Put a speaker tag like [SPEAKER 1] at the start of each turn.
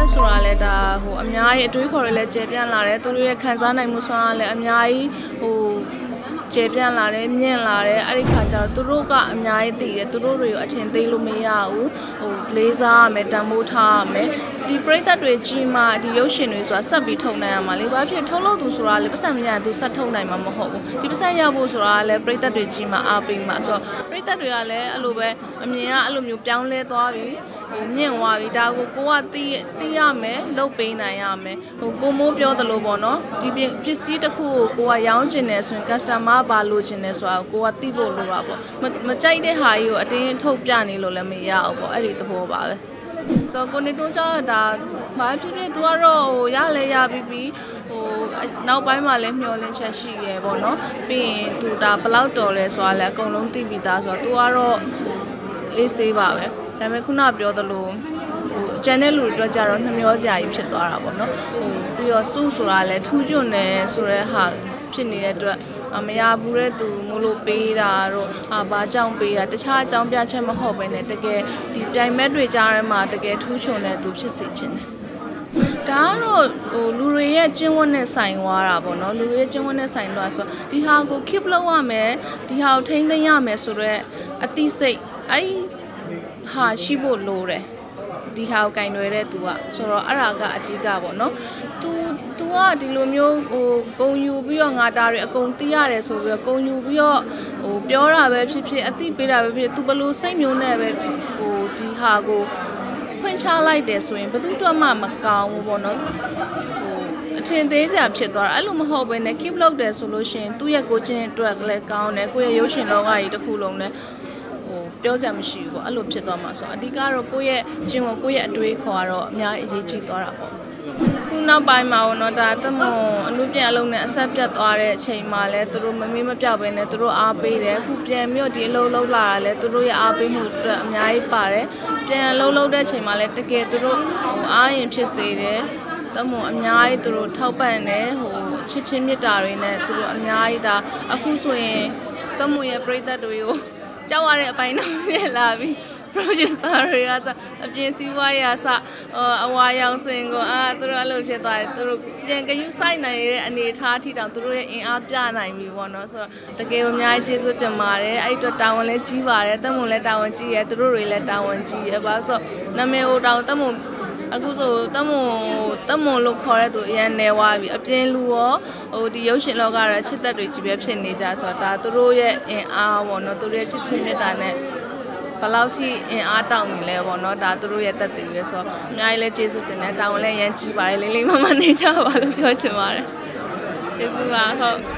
[SPEAKER 1] ဆိုတာလဲဒါဟိုအများကြီးအတွေးခေါ်ရလဲကျေပြန့်လာတယ်သူတို့ရဲ့ခံစားနိုင်မှုစွမ်းအားလဲအများကြီးဟိုကျေပြန့်လာတယ်မြင့်လာတယ်အဲ့ဒီခါကျတော့သူတို့ကအများကြီးသိတယ်သူတို့တွေကိုအထင်သေးလို့မရဘူးဟိုလေးစားရမယ်တန်ဖိုးထားရမယ်ဒီပရိသတ်တွေကြီးမှဒီရုပ်ရှင်တွေဆိုတာဆက်ပြီးထုတ်နိုင်ရမှာလေဘာဖြစ်ထုတ်လို့သူဆိုတာလေပတ်စံမရရင်သူဆက်ထုတ်နိုင်မှာမဟုတ်ဘူးဒီပတ်စံရဖို့ဆိုတာလည်းပရိသတ်တွေကြီးမှအားပေးမှာဆိုတော့ပရိသတ်တွေကလည်းအဲ့လိုပဲအမြင်ကအဲ့လိုမျိုးပြောင်းလဲသွားပြီဟိုမြင့်သွားပြီဒါကိုကသိရမယ်လုပ်ပေးနိုင်ရမယ်ဟိုကိုမိုးပြောသလိုပေါ့နော်ဒီပစ္စည်းတစ်ခုကိုကရောင်းချင်တယ်ဆိုရင် customer ဘာလိုချင်တယ်ဆိုတာကိုကသိဖို့လိုတာပေါ့မကြိုက်တဲ့ဟာကြီးကိုအတင်းထုတ်ပြနေလို့လည်းမရဘူးပေါ့အဲ့ဒီသဘောပါပဲဆိုတော့ကိုနေတွန်းကျတော့ဒါဘာဖြစ်ဖြစ်သူကတော့ဟိုရလဲရပြီးဟိုနောက်ပိုင်းမှာလည်းမျောလင်းချက်ရှိရပေါ့နော်ပြီးရင်သူဒါဘလောက်တော်လဲဆိုတာလည်းအကုန်လုံးသိပြီးသားဆိုတော့သူကတော့အေးဆေးပါပဲဒါပေမဲ့ခုနပြောသလိုဟိုကျန်တဲ့လူတွေအတွက်ကြတော့နှမျောစရာကြီးဖြစ်သွားတာပေါ့နော်ဟိုပြီးတော့စုဆိုတာလည်းထူးချွန်တယ်ဆိုတဲ့ဟာဖြစ်နေတဲ့အတွက်မရဘူးတဲ့သူမလို့ပေးတာတော့ဘာကြောင့်ပေးတာတခြားအကြောင်းပြချက်မဟုတ်ဘဲနဲ့တကယ်ဒီပြိုင်မဲ့တွေကြားထဲမှာတကယ်ထူးချွန်တဲ့သူဖြစ်စေချင်တယ်ဒါကတော့ဟိုလူတွေရဲ့ကျင့်ဝတ်နဲ့ဆိုင်သွားတာပေါ့နော်လူတွေရဲ့ကျင့်ဝတ်နဲ့ဆိုင်သွားဆိုတော့ဒီဟာကို keep လုပ်ရမယ်ဒီဟာကိုထိန်းသိမ်းရမယ်ဆိုတော့အသိစိတ်အဲ့ဟာရှိဖို့လိုတယ်ဒီဟာကိုကင်တွယ်တဲ့သူကဆိုတော့အဲ့ဒါကအဓိကပေါ့နော်သူကဒီလိုမျိုးဟိုဂုံယူပြီးတော့ငါတာတွေအကုန်သိရတယ်ဆိုပြီးတော့ဂုံယူပြီးတော့ဟိုပြောတာပဲဖြစ်ဖြစ်အသိပေးတာပဲဖြစ်သူဘလို့စိတ်မျိုးနဲ့ပဲဟိုဒီဟာကိုဖွင့်ချလိုက်တယ်ဆိုရင်ဘယ်သူတော့မှမကောင်းဘူးပေါ့နော်ဟိုအထင်သေးစရာဖြစ်သွားတာအဲ့လိုမဟုတ်ဘဲနဲ့ keep လုပ်တယ်ဆိုလို့ရှိရင်သူ့ရဲ့ကိုချင်းအတွက်လည်းကောင်းတယ်ကိုယ့်ရဲ့ရုပ်ရှင်လောကကြီးတစ်ခုလုံးနဲ့ပြောစရာမရှိဘူးပေါ့အဲ့လိုဖြစ်သွားမှာဆိုတော့အဓိကတော့ကိုယ့်ရဲ့ကျင့်ဝတ်ကိုယ့်ရဲ့အတွေးခေါ်ကတော့အများအရေးကြီးသွားတာပေါ့ခုနောက်ပိုင်းမှာတော့ဒါသမွန်အမှုပြန်အလုံးနဲ့အဆက်ပြတ်သွားတဲ့အချိန်မှာလဲသူတို့မမေးမပြောက်ပဲနဲ့သူတို့အားပေးတယ်အခုပြန်ပြီးတော့ဒီအလုံးလုံးလာတာလဲသူတို့ရဲ့အားပေးမှုအတွက်အများကြီးပါတယ်ပြန်အလုံးလုံးတဲ့အချိန်မှာလဲတကယ်သူတို့အားရင်ဖြစ်စေတယ်သမွန်အများကြီးသူတို့ထောက်ပံ့တယ်ဟိုချစ်ချင်းမြတ်တာတွေနဲ့သူတို့အများကြီးဒါအခုဆိုရင်သမွန်ရဲ့ပရိသတ်တွေကိုကြောက်ရတဲ့အပိုင်းတော့ဖြစ်လာပြီ producer တွေကအပြင်စီးပွားရေးအစအဝါရောင်ဆိုရင်ကိုသူတို့အဲ့လိုဖြစ်သွားတယ်သူတို့ပြန်ကယူဆိုင်နိုင်တဲ့အနေအထားထိတောင်သူတို့ရဲ့အင်အားပြနိုင်ပြီပေါ့နော်ဆိုတော့တကယ်ကိုအများကြီးကျေးဇူးတင်ပါတယ်အဲ့အတွက်တာဝန်လည်းကြီးပါတယ်တက်မွန်လည်းတာဝန်ကြီးရယ်သူတို့တွေလည်းတာဝန်ကြီးရယ်ဘာလို့ဆိုတော့နာမည်ဟိုတောင်တက်မွန်အခုဆိုတမွန်လို့ခေါ်တဲ့သူအရင်နေသွားပြီအပြင်လူရောဟိုဒီရုပ်ရှင်လောကရဲ့ချစ်သက်တွေကြီးပဲဖြစ်နေကြဆိုတော့ဒါသူတို့ရဲ့အင်အားပေါ့နော်သူတို့ရဲ့ချစ်ချင်းမြတ်တာနဲ့ဘယ်လောက်ထိအင်အားတောင်းနေလဲပေါ့နော်ဒါသူတို့ရဲ့တက်တည်ပဲဆိုတော့အများကြီးလည်းကျေးဇူးတင်တယ်တောင်းလည်းရမ်းကြီးပါတယ်လေးလေးမမနေကြပါလို့ပြောချင်ပါတယ်ကျေးဇူးပါဟုတ်